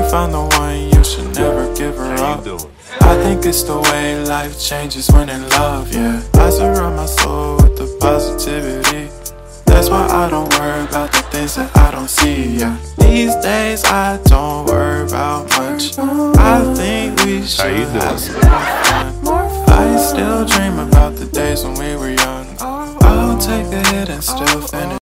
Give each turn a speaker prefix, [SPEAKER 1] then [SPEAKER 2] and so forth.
[SPEAKER 1] found the one, you should never give her up. I think it's the way life changes when in love, yeah. I surround my soul with the positivity. That's why I don't worry about the things that I don't see, yeah. These days I don't worry about much. I think we should have some more fun. I still dream about the days when we were young. I'll take a hit and still finish.